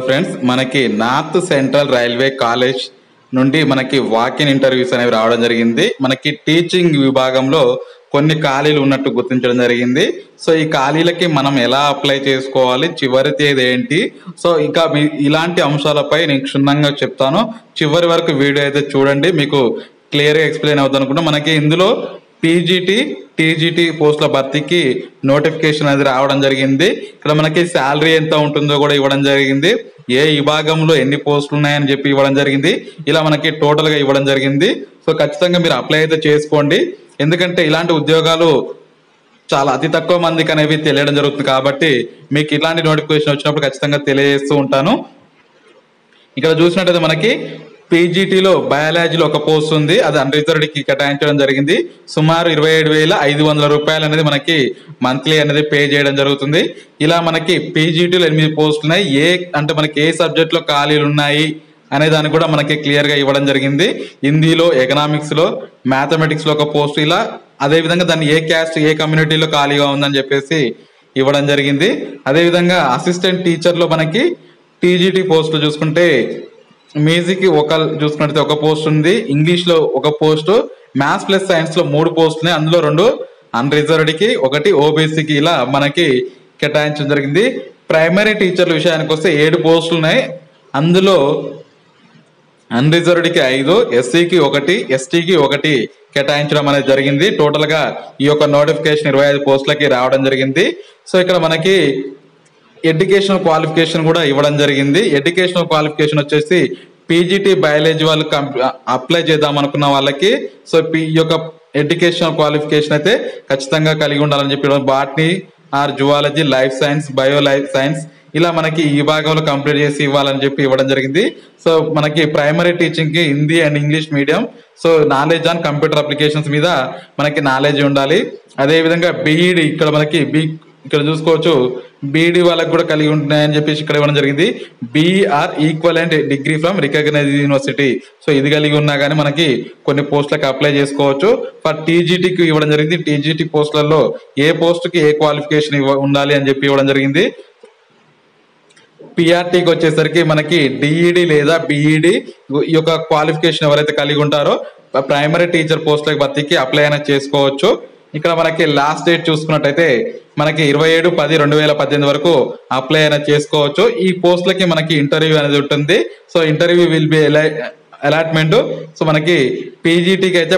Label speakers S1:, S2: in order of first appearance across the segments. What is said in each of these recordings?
S1: Friends, మనకి north central railway college నుండి మనకి వాకిన్ ఇంటర్వ్యూస్ అనేవి రావడం జరిగింది. మనకి టీచింగ్ విభాగంలో కొన్ని ఖాళీలు ఉన్నట్టు గుర్తించడం జరిగింది. సో ఈ ఖాళీలకి మనం ఎలా అప్లై చేసుకోవాలి, చివరి తేదీ ఏంటి, సో ఇంకా ఇలాంటి అంశాలపై నేను క్షుణ్ణంగా చెప్తాను. చివరి వరకు వీడియో అయితే చూడండి, మీకు క్లియర్గా ఎక్స్ప్లెయిన్ అవుతుంది అనుకుంటా. మనకి ఇందులో పీజీటీ టీజీటీ పోస్టుల భర్తీకి నోటిఫికేషన్ అనేది రావడం జరిగింది. ఇక్కడ మనకి శాలరీ ఎంత ఉంటుందో కూడా ఇవ్వడం జరిగింది. ఏ విభాగంలో ఎన్ని పోస్టులు ఉన్నాయని చెప్పి ఇవ్వడం జరిగింది. ఇలా మనకి టోటల్ గా ఇవ్వడం జరిగింది. సో ఖచ్చితంగా మీరు అప్లై అయితే చేసుకోండి, ఎందుకంటే ఇలాంటి ఉద్యోగాలు చాలా అతి తక్కువ మందికి అనేవి తెలియడం జరుగుతుంది. కాబట్టి మీకు ఇలాంటి నోటిఫికేషన్ వచ్చినప్పుడు ఖచ్చితంగా తెలియజేస్తూ ఉంటాను. ఇక్కడ చూసినట్టయితే మనకి పీజీటీలో బయాలజీలో ఒక పోస్ట్ ఉంది, అది అన్రిజర్వ్డ్ కి కేటాయించడం జరిగింది. సుమారు 27,500 రూపాయలు అనేది మనకి మంత్లీ అనేది పే చేయడం జరుగుతుంది. ఇలా మనకి పీజీటీలో 8 పోస్టులు ఉన్నాయి. అంటే మనకి ఏ సబ్జెక్ట్ లో ఖాళీలు ఉన్నాయి అనే దాన్ని కూడా మనకి క్లియర్ గా ఇవ్వడం జరిగింది. హిందీలో, ఎకనామిక్స్ లో, మ్యాథమెటిక్స్ లో ఒక పోస్ట్, ఇలా అదే విధంగా దాన్ని ఏ క్యాస్ట్ ఏ కమ్యూనిటీలో ఖాళీగా ఉందని చెప్పేసి ఇవ్వడం జరిగింది. అదే విధంగా అసిస్టెంట్ టీచర్ లో మనకి టీజీటీ పోస్టులు చూసుకుంటే మ్యూజిక్ వోకల్ చూసుకున్నట్లయితే ఒక పోస్ట్ ఉంది, ఇంగ్లీష్ లో ఒక పోస్ట్, మ్యాథ్స్ ప్లస్ సైన్స్ లో 3 పోస్టులు, అందులో 2 అన్రిజర్వ్డ్ కి, 1 ఓబీసీకి ఇలా మనకి కేటాయించడం జరిగింది. ప్రైమరీ టీచర్ల విషయానికి వస్తే 7 పోస్టులు ఉన్నాయి, అందులో అన్రిజర్వ్డ్ కి 5, ఎస్సీకి 1, ఎస్టీకి 1 కేటాయించడం అనేది జరిగింది. టోటల్ గా ఈ యొక్క నోటిఫికేషన్ 25 పోస్టులకి రావడం జరిగింది. సో ఇక్కడ మనకి ఎడ్యుకేషనల్ క్వాలిఫికేషన్ కూడా ఇవ్వడం జరిగింది. ఎడ్యుకేషనల్ క్వాలిఫికేషన్ వచ్చేసి పీజీటీ బయాలజీ వాళ్ళు అప్లై చేద్దాం అనుకున్న వాళ్ళకి సో ఈ యొక్క ఎడ్యుకేషనల్ క్వాలిఫికేషన్ అయితే ఖచ్చితంగా కలిగి ఉండాలని చెప్పి, botany or zoology, life science, bio life science ఇలా మనకి ఈ విభాగంలో కంప్లీట్ చేసి ఇవ్వాలని చెప్పి ఇవ్వడం జరిగింది. సో మనకి ప్రైమరీ టీచింగ్ కి Hindi and English medium, so knowledge on computer applications మీద మనకి నాలెడ్జ్ ఉండాలి. అదే విధంగా బీఈడి, ఇక్కడ మనకి ఇక్కడ చూసుకోవచ్చు బీఈడి వాళ్ళకి కూడా కలిగి ఉంటున్నాయని చెప్పేసి ఇక్కడ ఇవ్వడం జరిగింది. BR equivalent degree from recognised university, so ఇది కలిగి ఉన్నా కానీ మనకి కొన్ని పోస్టులకు అప్లై చేసుకోవచ్చు. ఫర్ టీజీటీకి ఇవ్వడం జరిగింది. టీజీటీ పోస్టులలో ఏ పోస్ట్ కి ఏ క్వాలిఫికేషన్ ఉండాలి అని చెప్పి ఇవ్వడం జరిగింది. పిఆర్టీకి వచ్చేసరికి మనకి డిఈడి లేదా బిఈడి ఈ యొక్క క్వాలిఫికేషన్ ఎవరైతే కలిగి ఉంటారో ప్రైమరీ టీచర్ పోస్టులకు భర్తీకి అప్లై అయినా చేసుకోవచ్చు. ఇక్కడ మనకి లాస్ట్ డేట్ చూసుకున్నట్టయితే మనకి 27/10/2018 వరకు అప్లై అయినా చేసుకోవచ్చు. ఈ పోస్టులకి మనకి ఇంటర్వ్యూ అనేది ఉంటుంది. So interview will be allotment. So మనకి పీజీటీకి అయితే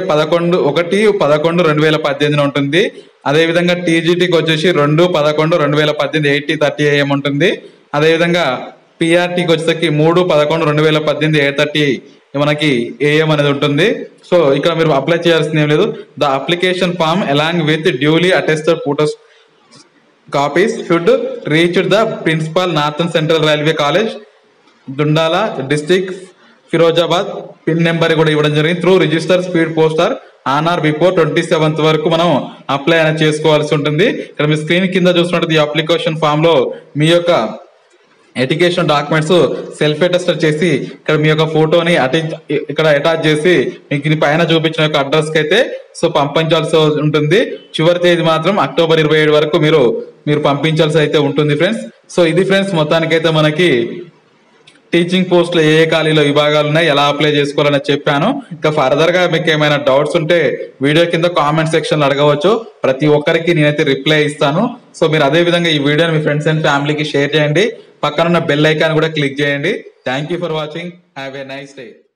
S1: 11/11/2018 ఉంటుంది. అదే విధంగా టీజీటీకి వచ్చేసి 2/11/2018 8:30 AM ఉంటుంది. అదేవిధంగా పిఆర్టీకి వచ్చేసరికి 3/11/2018 8:30 మనకి AM అనేది ఉంటుంది. సో ఇక్కడ మీరు అప్లై చేయాల్సింది ఏం లేదు. The application form along with duly attested photos copies should reach the principal northern central railway college, Tundla district, Firozabad. Pin number కూడా ఇవ్వడం జరిగింది. Through register speed post or on or before 27th వరకు మనం అప్లై అయినా చేసుకోవాల్సి ఉంటుంది. ఇక్కడ మీ స్క్రీన్ కింద చూసినట్టు ఈ అప్లికేషన్ ఫామ్ లో మీ యొక్క ఎడ్యుకేషన్ డాక్యుమెంట్స్ సెల్ఫ్ అటెస్టెడ్ చేసి ఇక్కడ మీ యొక్క ఫోటోని ఇక్కడ అటాచ్ చేసి మీకు పైన చూపించిన యొక్క అడ్రస్ కి అయితే సో పంపించాల్సి ఉంటుంది. చివరి తేదీ మాత్రం అక్టోబర్ 27 వరకు మీరు పంపించాల్సి అయితే ఉంటుంది ఫ్రెండ్స్. సో ఇది ఫ్రెండ్స్, మొత్తానికైతే మనకి టీచింగ్ పోస్ట్ లో ఏ ఖాళీలో విభాగాలు ఉన్నాయి, ఎలా అప్లై చేసుకోవాలని చెప్పాను. ఇంకా ఫర్దర్ గా మీకు ఏమైనా డౌట్స్ ఉంటే వీడియో కింద కామెంట్ సెక్షన్ లో అడగవచ్చు. ప్రతి ఒక్కరికి నేనైతే రిప్లై ఇస్తాను. సో మీరు అదే విధంగా ఈ వీడియోని మీ ఫ్రెండ్స్ అండ్ ఫ్యామిలీకి షేర్ చేయండి. పక్కన ఉన్న బెల్ ఐకాన్ కూడా క్లిక్ చేయండి. Thank you for watching. Have a nice day.